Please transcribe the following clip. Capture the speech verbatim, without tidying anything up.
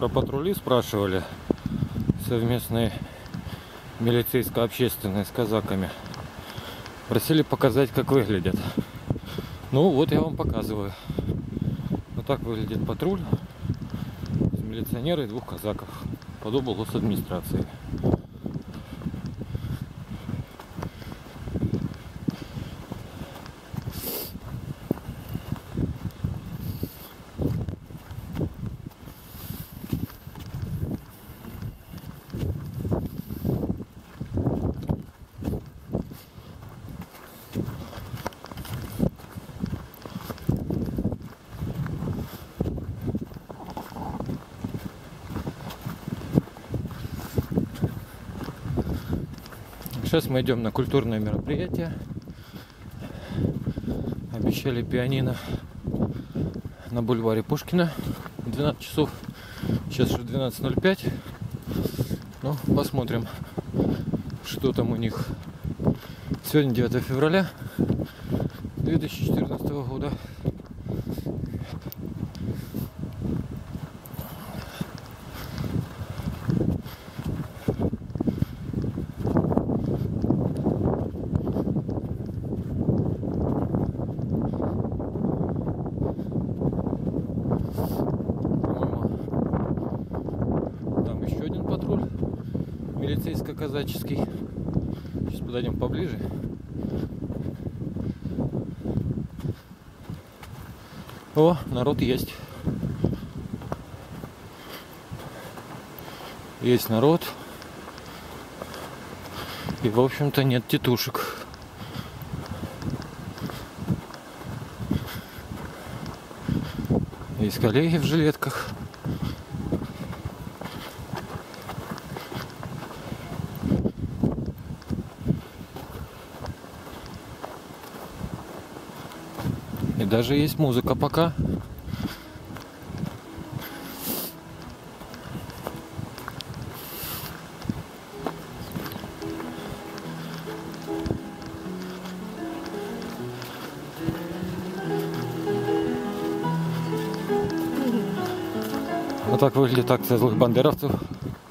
Про патрули спрашивали, совместные милицейско-общественные с казаками. Просили показать, как выглядят. Ну вот я вам показываю. Вот так выглядит патруль из милиционера и двух казаков под облгосадминистрацией. Сейчас мы идем на культурное мероприятие. Обещали пианино на бульваре Пушкина в двенадцать часов. Сейчас уже двенадцать ноль пять. Ну, посмотрим, что там у них. Сегодня девятое февраля две тысячи четырнадцатого года. Милицейско-казаческий. Сейчас подойдем поближе. О, народ есть. Есть народ. И, в общем-то, нет тетушек. Есть коллеги в жилетках. И даже есть музыка пока. Вот так выглядит акция злых бандеровцев.